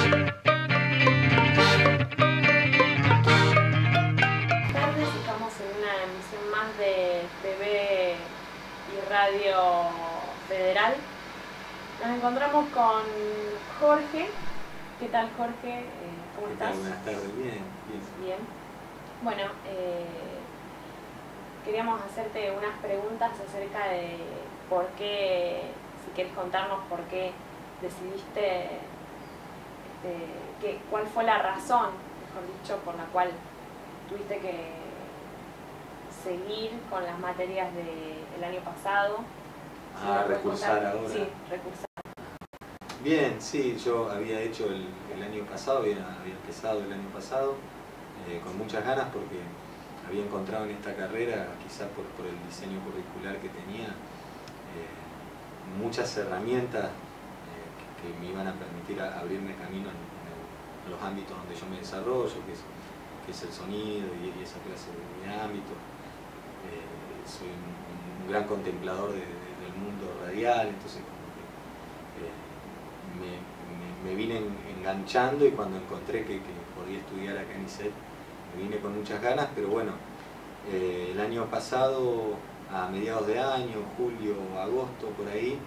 Estamos en una emisión más de TV y Radio Federal. Nos encontramos con Jorge. ¿Qué tal, Jorge? ¿Cómo estás? Buenas tardes, bien. Bien. Bueno, queríamos hacerte unas preguntas acerca de por qué, si quieres contarnos por qué decidiste, cuál fue la razón, mejor dicho, por la cual tuviste que seguir con las materias del año pasado. Recursar ahora. Sí, recursar. Bien, sí, yo había hecho el año pasado, había empezado el año pasado con muchas ganas porque había encontrado en esta carrera, quizás por el diseño curricular que tenía, muchas herramientas que me iban a permitir abrirme camino en los ámbitos donde yo me desarrollo, que es el sonido y esa clase de ámbito. Soy un gran contemplador del mundo radial, entonces como que me vine enganchando, y cuando encontré que podía estudiar acá en ISET, me vine con muchas ganas. Pero bueno, el año pasado, a mediados de año, julio, agosto, por ahí,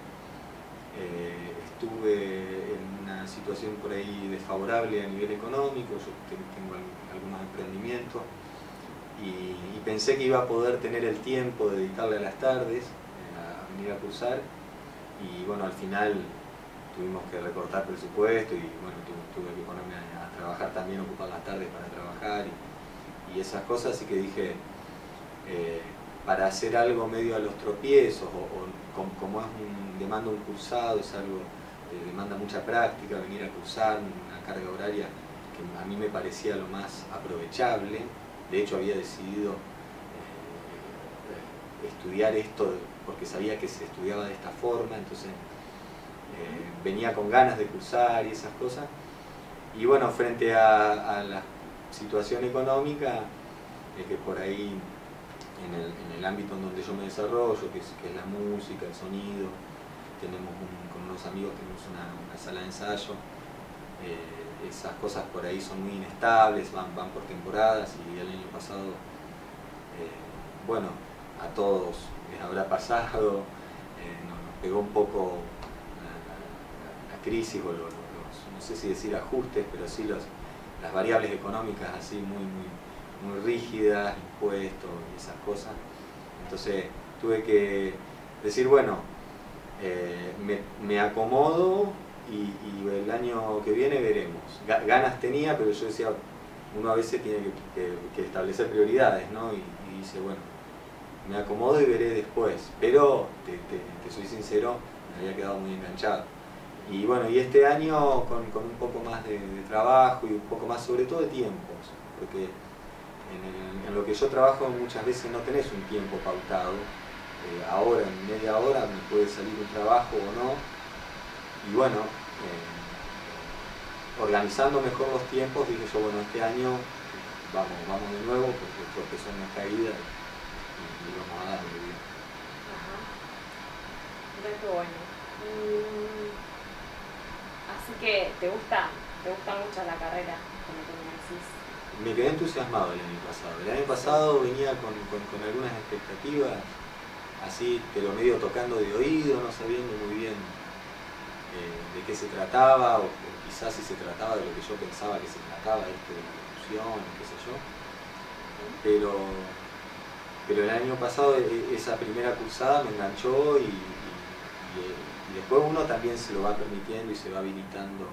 estuve en una situación por ahí desfavorable a nivel económico. Yo tengo algunos emprendimientos y pensé que iba a poder tener el tiempo de dedicarle a las tardes a venir a cursar, y bueno, al final tuvimos que recortar presupuesto y bueno, tuve que ponerme a trabajar también, ocupar las tardes para trabajar y esas cosas. Así que dije, para hacer algo medio a los tropiezos, como demanda un cursado, es algo que demanda mucha práctica, venir a cursar, una carga horaria que a mí me parecía lo más aprovechable. De hecho, había decidido estudiar esto porque sabía que se estudiaba de esta forma, entonces venía con ganas de cursar y esas cosas. Y bueno, frente a la situación económica, que por ahí en el ámbito en donde yo me desarrollo, que es la música, el sonido, con unos amigos tenemos una sala de ensayo. Esas cosas por ahí son muy inestables, van por temporadas, y el año pasado, bueno, a todos les habrá pasado, nos pegó un poco la crisis, o no sé si decir ajustes, pero sí las variables económicas así muy rígidas, impuestos y esas cosas. Entonces tuve que decir, bueno, me acomodo y el año que viene veremos. Ganas tenía, pero yo decía, uno a veces tiene que establecer prioridades, ¿no? Y dice, bueno, me acomodo y veré después. Pero, te soy sincero, me había quedado muy enganchado. Y bueno, y este año con un poco más de trabajo y un poco más sobre todo de tiempos, porque en lo que yo trabajo muchas veces no tenés un tiempo pautado. Ahora, en media hora me puede salir un trabajo o no. Y bueno, organizando mejor los tiempos, dije yo, bueno, este año vamos de nuevo, porque tropezó en una caída y vamos a darle bien. Ajá. Mira qué bueno. Así que te gusta mucho la carrera, como tú me decís. Me quedé entusiasmado el año pasado. El año pasado venía con algunas expectativas, así, pero medio tocando de oído, no sabiendo muy bien de qué se trataba, o quizás si se trataba de lo que yo pensaba que se trataba, de la locución, qué sé yo. Pero el año pasado esa primera cursada me enganchó, y después uno también se lo va permitiendo y se va habilitando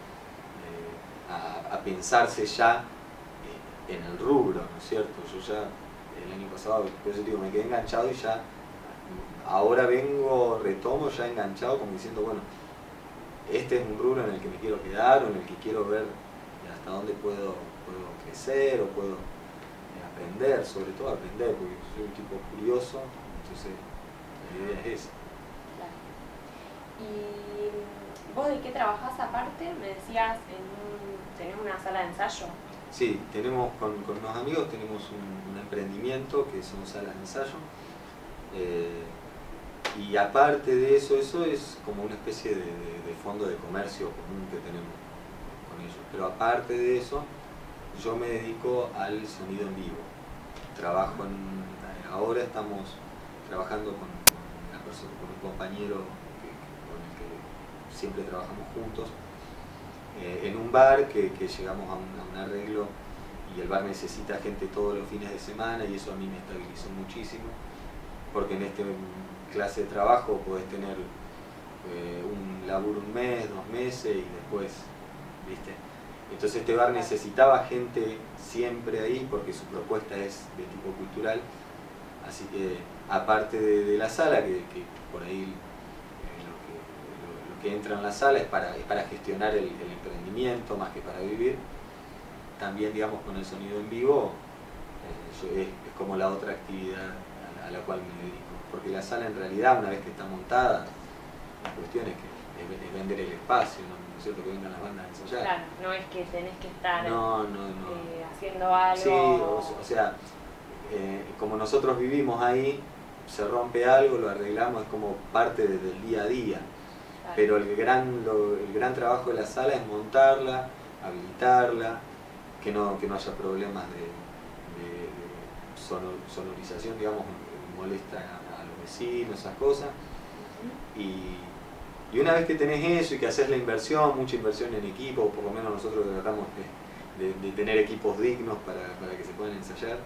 a pensarse ya en el rubro, ¿no es cierto? Yo ya el año pasado, por eso digo, me quedé enganchado, y ya ahora retomo ya enganchado, como diciendo, bueno, este es un rubro en el que me quiero quedar, o en el que quiero ver hasta dónde puedo crecer, o puedo aprender, sobre todo aprender, porque soy un tipo curioso, entonces la idea es esa. Claro. ¿Y vos de qué trabajás aparte? Me decías, tenés una sala de ensayo. Sí, tenemos con unos amigos, tenemos un emprendimiento que son salas de ensayo. Y aparte de eso es como una especie de fondo de comercio común que tenemos con ellos. pero aparte de eso, yo me dedico al sonido en vivo. Ahora estamos trabajando con un compañero con el que siempre trabajamos juntos, en un bar que llegamos a un arreglo, y el bar necesita gente todos los fines de semana, y eso a mí me estabilizó muchísimo, porque en esta clase de trabajo podés tener un laburo un mes, 2 meses, y después, ¿viste? Entonces este bar necesitaba gente siempre ahí, porque su propuesta es de tipo cultural, así que aparte de la sala, que por ahí lo que entra en la sala es para gestionar el emprendimiento más que para vivir, también, digamos, con el sonido en vivo es como la otra actividad a la cual me dedico, porque la sala en realidad, una vez que está montada, la cuestión es que es vender el espacio, ¿no es cierto? Que vengan las bandas a ensayar. Claro, no es que tenés que estar no. haciendo algo. Sí, o sea, como nosotros vivimos ahí, se rompe algo, lo arreglamos, es como parte del día a día. Claro. Pero el gran trabajo de la sala es montarla, habilitarla, que no haya problemas de sonorización, digamos, molesta a los vecinos, esas cosas. Y una vez que tenés eso y que haces la inversión, mucha inversión en equipo, por lo menos nosotros tratamos de tener equipos dignos para que se puedan ensayar.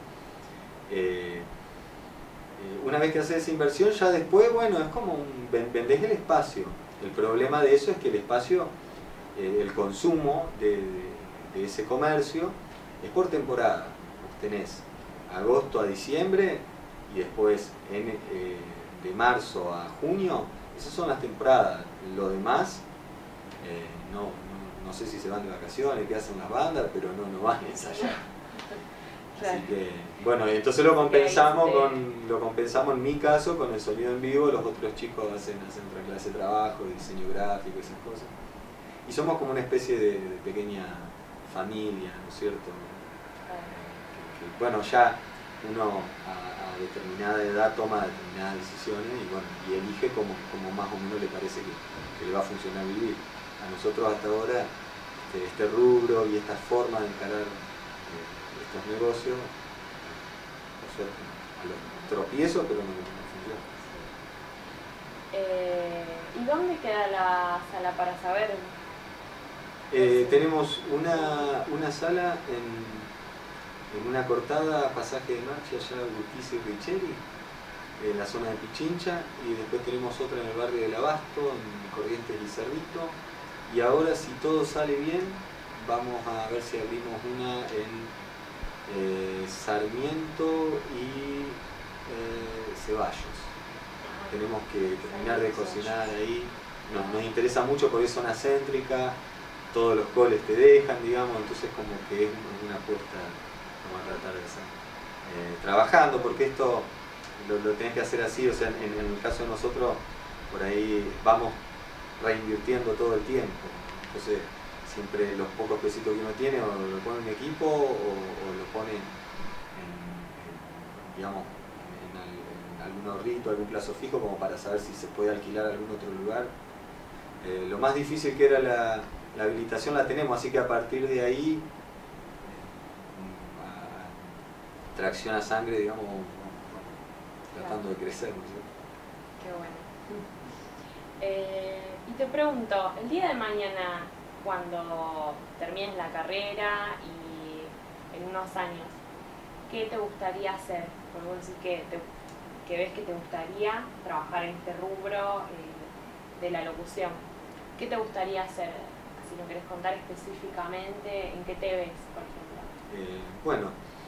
Una vez que haces esa inversión, ya después, bueno, es como vendés el espacio. El problema de eso es que el espacio, el consumo de ese comercio es por temporada. Vos tenés agosto a diciembre y después de marzo a junio, esas son las temporadas. Lo demás, no sé si se van de vacaciones, qué hacen las bandas, pero no van a ensayar. Así que, bueno, entonces lo compensamos en mi caso con el sonido en vivo. Los otros chicos hacen otra clase de trabajo, de diseño gráfico, esas cosas. Y somos como una especie de pequeña familia, ¿no es cierto? Bueno, ya uno a determinada edad toma determinadas decisiones y elige como más o menos le parece que le va a funcionar vivir. A nosotros hasta ahora este rubro y esta forma de encarar estos negocios, por suerte, a los tropiezos, pero no funciona. ¿Y dónde queda la sala para saber? Tenemos una sala en una cortada, Pasaje de Marcha, allá Urquiza y Richeri, en la zona de Pichincha, y después tenemos otra en el barrio del Abasto, en Corrientes y Cerrito, y ahora, si todo sale bien, vamos a ver si abrimos una en Sarmiento y Ceballos. Tenemos que terminar de cocinar ahí. Nos interesa mucho porque es zona céntrica, todos los coles te dejan, digamos, entonces como que es una apuesta como a tratar de hacer. Trabajando, porque esto lo tenés que hacer así, o sea, en el caso de nosotros, por ahí vamos reinvirtiendo todo el tiempo. Entonces, siempre los pocos pesitos que uno tiene, o lo pone en equipo, o lo pone digamos, en algún ahorrito, algún plazo fijo, como para saber si se puede alquilar algún otro lugar. Lo más difícil que era la habilitación la tenemos, así que a partir de ahí, tracción a sangre, digamos, tratando de crecer, ¿no? Qué bueno. Y te pregunto, el día de mañana, cuando termines la carrera y en unos años, ¿qué te gustaría hacer? Porque vos decís que ves que te gustaría trabajar en este rubro de la locución. ¿Qué te gustaría hacer? Si no querés contar específicamente, ¿en qué te ves, por ejemplo? Bueno,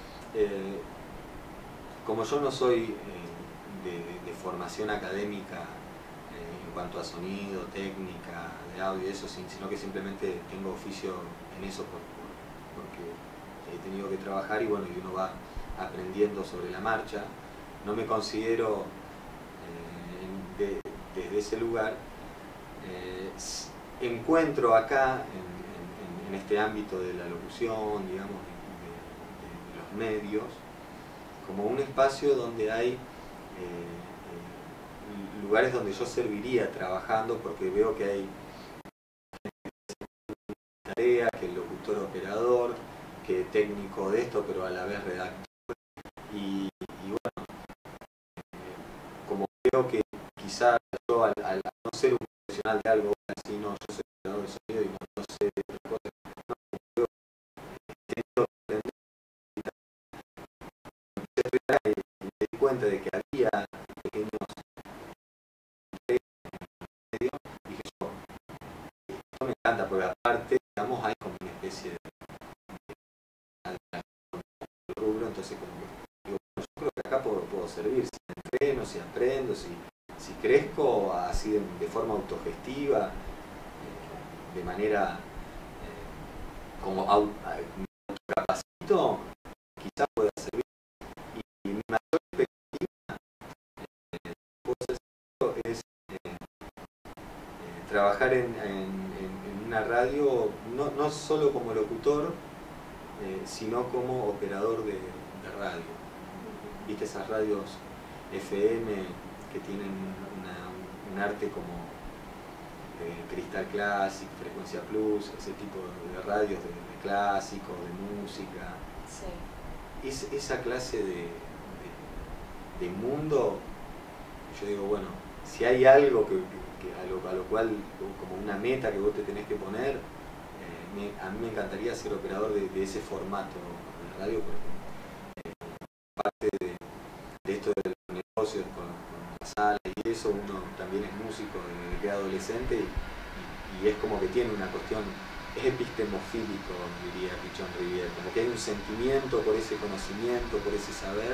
como yo no soy de formación académica en cuanto a sonido, técnica, de audio y eso, sino que simplemente tengo oficio en eso porque he tenido que trabajar y bueno, y uno va aprendiendo sobre la marcha. No me considero desde ese lugar. Encuentro acá, en este ámbito de la locución, digamos, de los medios, como un espacio donde hay lugares donde yo serviría trabajando, porque veo que hay tarea, que el locutor operador, que técnico de esto, pero a la vez redactor. Y bueno, como creo que quizá yo al no ser un profesional de algo, así no, yo soy operador de sonido y no sé de otra cosa, no, creo que tengo que aprender y me di cuenta de que había pequeños medios, dije yo, esto me encanta, porque aparte, digamos, hay como una especie de rubro, entonces como que digo, yo creo que acá puedo servir, si me entreno, si aprendo, si crezco así de forma autogestiva, de manera como me autocapacito, quizás pueda servir. Y mi mayor expectativa es trabajar en una radio, no solo como locutor, sino como operador de radio. ¿Viste esas radios FM que tienen un arte como Cristal Classic, Frecuencia Plus, ese tipo de radios de clásico, de música? Sí. Esa clase de mundo, yo digo, bueno, si hay algo a lo cual, como una meta que vos te tenés que poner, a mí me encantaría ser operador de ese formato de radio, porque parte de esto de los negocios con las salas y eso, uno también es músico desde que es adolescente y es como que tiene una cuestión, es epistemofílico, diría Pichon Rivière, como que hay un sentimiento por ese conocimiento, por ese saber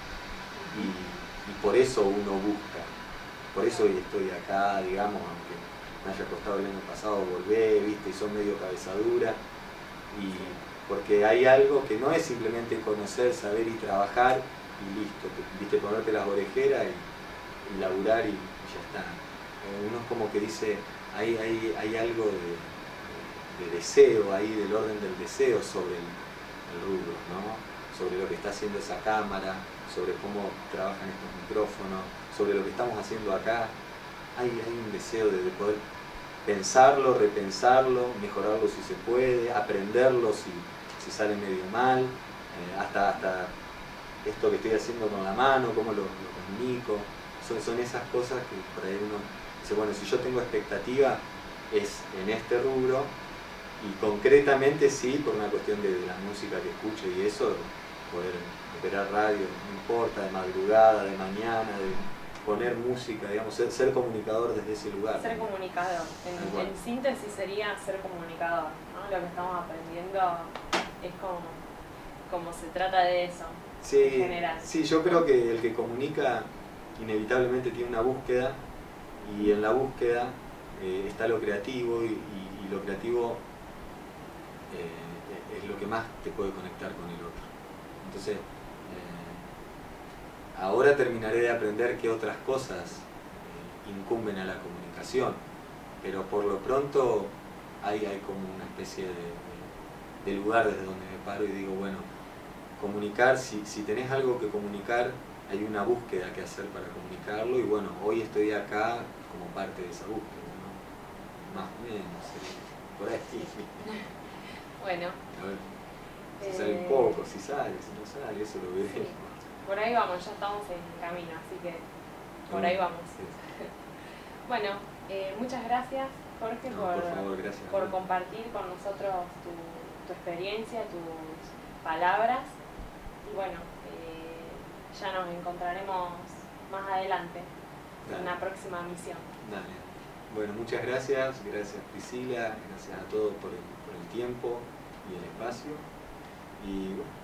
y por eso uno busca, por eso hoy estoy acá, digamos, aunque me haya costado el año pasado volver, viste, y son medio cabezadura, y porque hay algo que no es simplemente conocer, saber y trabajar y listo, viste, ponerte las orejeras y laburar y ya está. Uno es como que dice, hay algo de deseo ahí, del orden del deseo sobre el rubro, ¿no? Sobre lo que está haciendo esa cámara, sobre cómo trabajan estos micrófonos, sobre lo que estamos haciendo acá. Hay un deseo de poder pensarlo, repensarlo, mejorarlo si se puede, aprenderlo si sale medio mal, hasta esto que estoy haciendo con la mano, cómo lo comunico. Son esas cosas que por ahí uno dice, bueno, si yo tengo expectativa es en este rubro, y concretamente sí, por una cuestión de la música que escucho y eso, poder operar radio, no importa, de madrugada, de mañana, de poner música, digamos, ser comunicador desde ese lugar. Ser comunicador, en síntesis sería ser comunicador, ¿no? Lo que estamos aprendiendo es como se trata de eso, sí, en general. Sí, yo creo que el que comunica inevitablemente tiene una búsqueda, y en la búsqueda está lo creativo, y lo creativo es lo que más te puede conectar con el otro. Entonces, ahora terminaré de aprender qué otras cosas incumben a la comunicación, pero por lo pronto hay como una especie de lugar desde donde me paro y digo, bueno, comunicar, si tenés algo que comunicar, hay una búsqueda que hacer para comunicarlo, y bueno, hoy estoy acá como parte de esa búsqueda, ¿no? Más o menos, por ahí. Bueno. A ver, si sale un poco, si sale, si no sale, eso lo veré. Sí. Por ahí vamos, ya estamos en camino, así que por ahí vamos. Sí. Bueno, muchas gracias, Jorge, por favor, gracias por compartir con nosotros tu experiencia, tus palabras. Y bueno, ya nos encontraremos más adelante en una próxima misión. Dale. Bueno, muchas gracias Priscila, gracias a todos por el tiempo y el espacio. Y bueno,